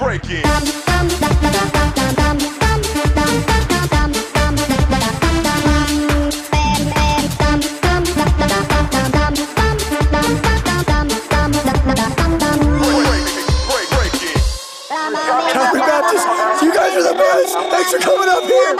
breaking. Calvary Baptist, you guys are the best. Thanks for coming up here.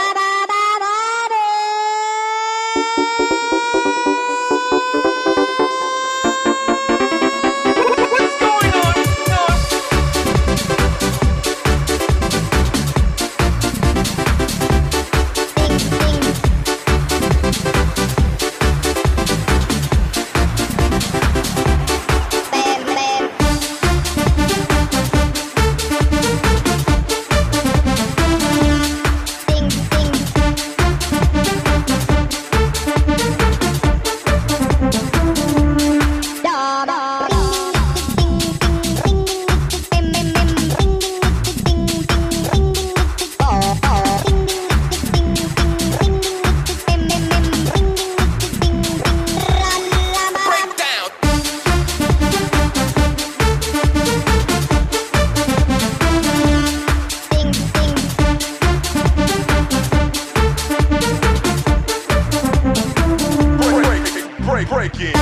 Breaking.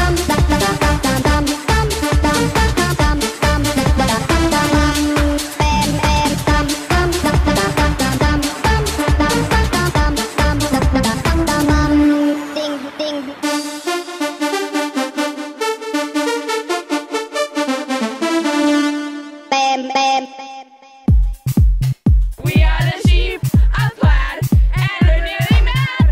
We are the sheep of plaid, and we're nearly mad.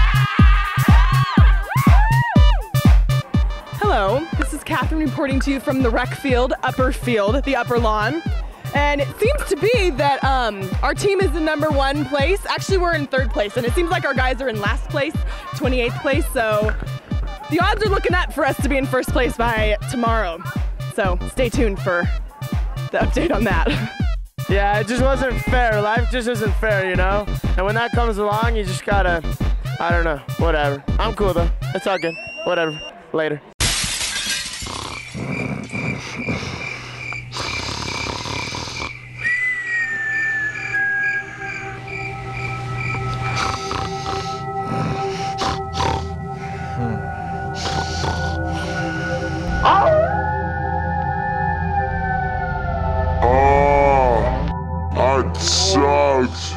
Hello, this is Catherine reporting to you from the rec field, upper field, the upper lawn. And it seems to be that our team is in #1 place. Actually, we're in 3rd place, and it seems like our guys are in last place, 28th place. So the odds are looking up for us to be in 1st place by tomorrow. So stay tuned for the update on that. Yeah, it just wasn't fair. Life just isn't fair, you know? And when that comes along, you just gotta, I don't know, whatever. I'm cool though. It's all good. Whatever. Later. That sucks.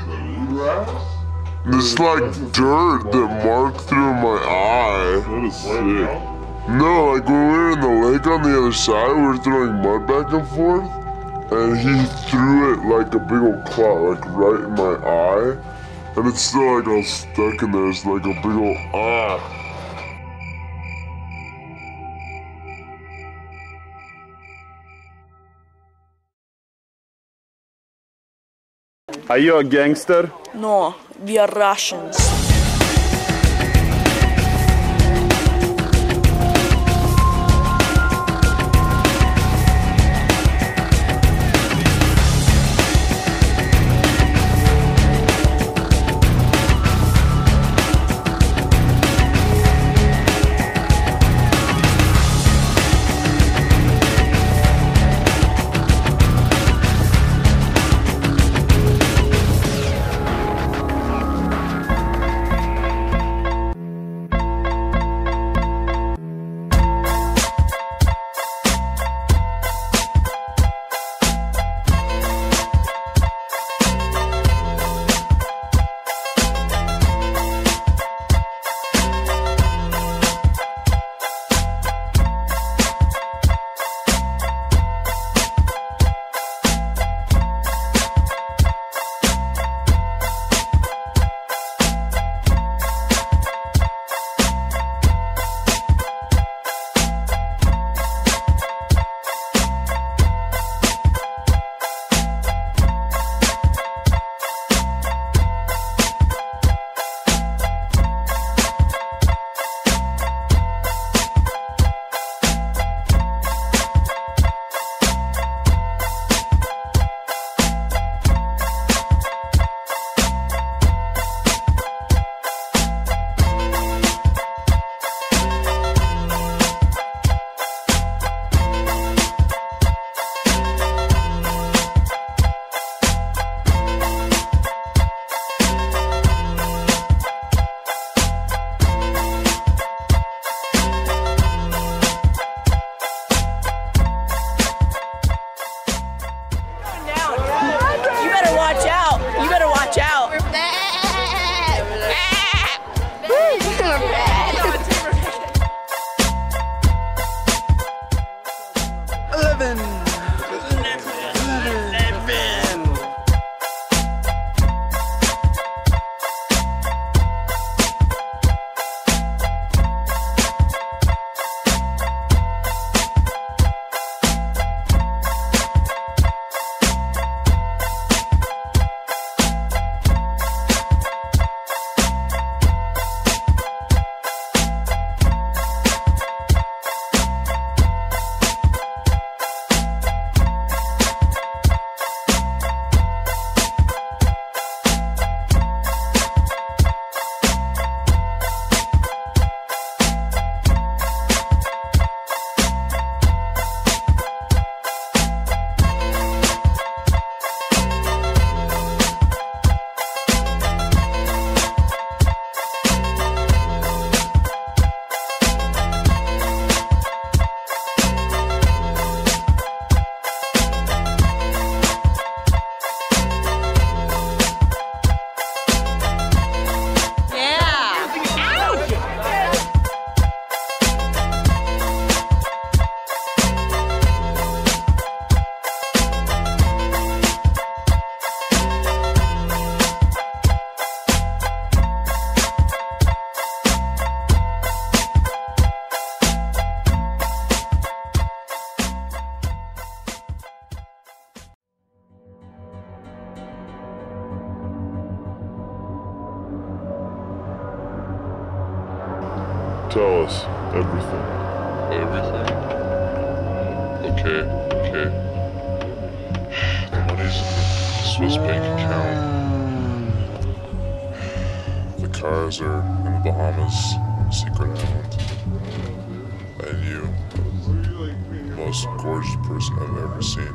It's like dirt that marked through my eye. That is sick. No, like when we were in the lake on the other side, we were throwing mud back and forth, and he threw it like a big old clot, like right in my eye, and it's still like all stuck in there. It's like a big old ah. Are you a gangster? No, we are Russians. Tell us everything. Everything? Okay. The money's in the Swiss bank account. The cars are in the Bahamas, secret island. And you, the most gorgeous person I've ever seen.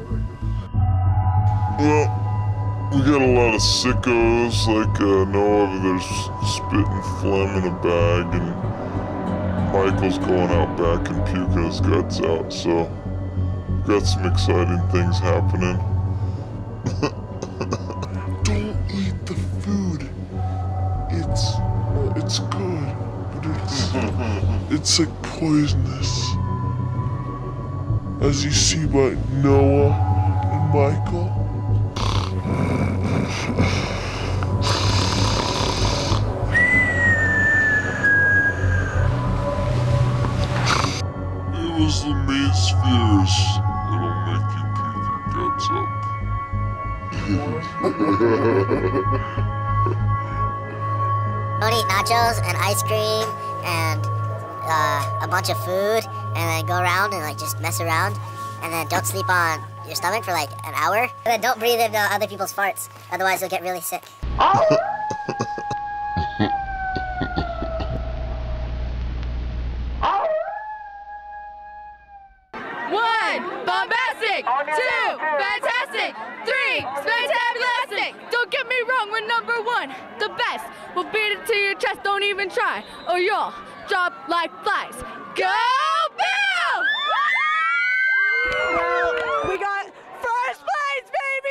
Well, we got a lot of sickos like Noah. There's spitting phlegm in a bag, and Michael's going out back and puking his guts out. So we've got some exciting things happening. Don't eat the food. It's good, but it's like poisonous. As you see by Noah and Michael. It was the meat spheres. It'll make you puke your guts up. Don't eat nachos and ice cream and a bunch of food, and then go around and like just mess around, and then don't sleep on your stomach for like an hour, and then don't breathe in other people's farts, otherwise you'll get really sick. One, bombastic. Two, fantastic. Three, spectacular. Don't get me wrong, we're number one. The best. We'll beat it to your chest, don't even try, or you'll drop like flies. Go Bill! Well, we got first place, baby!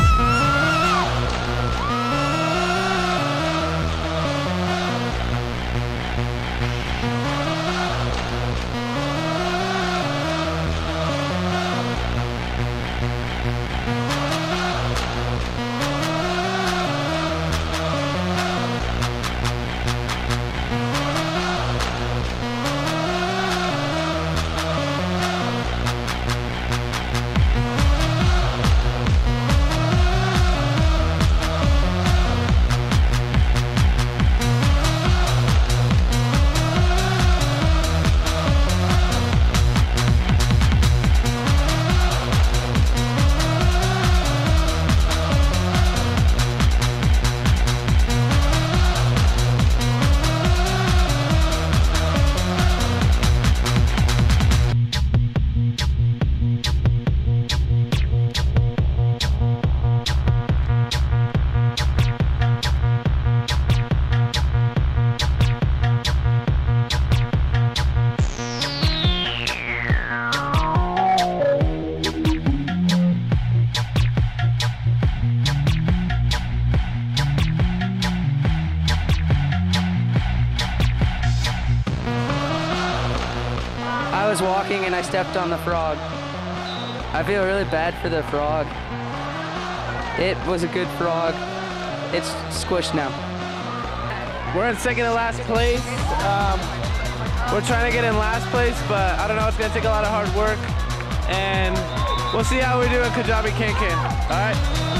I was walking and I stepped on the frog. I feel really bad for the frog. It was a good frog. It's squished now. We're in second to last place. We're trying to get in last place, but I don't know, it's gonna take a lot of hard work. And we'll see how we do in Kajabi Kankan, all right?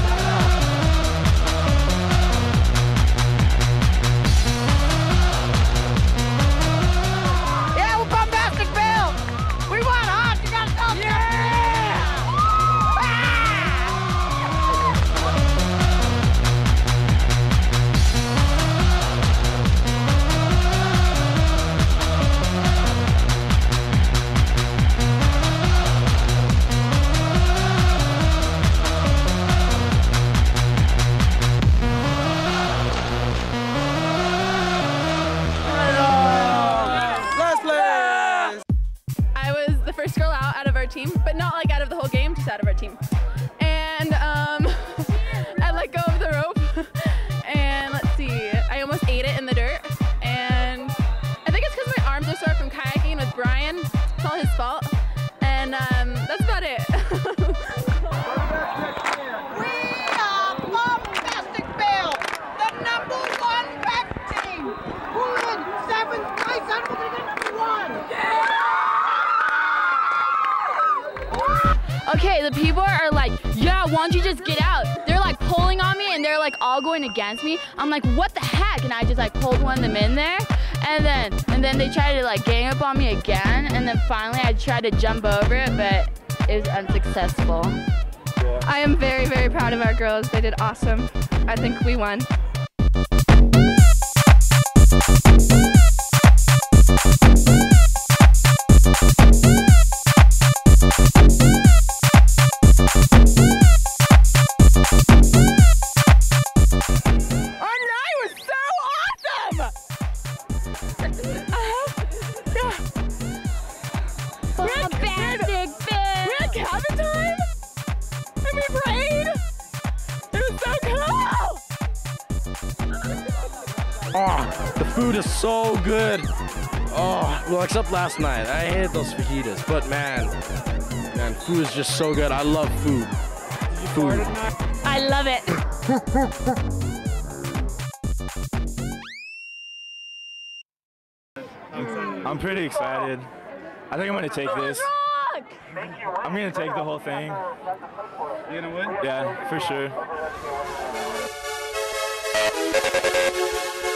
Team, but not like out of the whole game, just out of our team. And I let go of the rope, and let's see, I almost ate it in the dirt, and I think it's because my arms are sore from kayaking with Brian. It's all his fault, and that's about it. We are Bombastic Bill, the #1 rec team. We're in 7th place, and we're gonna get #1. Okay, the people are like, yeah, why don't you just get out? They're like pulling on me and they're like all going against me. I'm like, what the heck? And I just like pulled one of them in there. And then they tried to like gang up on me again, and then finally I tried to jump over it, but it was unsuccessful. I am very, very proud of our girls. They did awesome. I think we won. Oh, the food is so good. Oh, well, except last night. I hated those fajitas, but man, food is just so good. I love food. Food. I love it. I'm pretty excited. I think I'm gonna take this. I'm gonna take the whole thing. You gonna win? Yeah, for sure.